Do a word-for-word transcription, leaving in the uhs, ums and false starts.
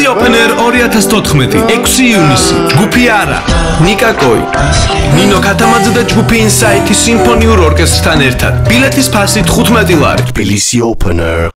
თბილისი Open Air ორი ათას თოთხმეტი ექვსი ივნისი ჯგუფი არა ნიკა კოი ნინო ქათამაძე და ჯგუფი ინსაიტი სიმფონიურ ორკესტრთან ერთად ბილეთის ფასი თხუთმეტი ლარი თბილისი Open Air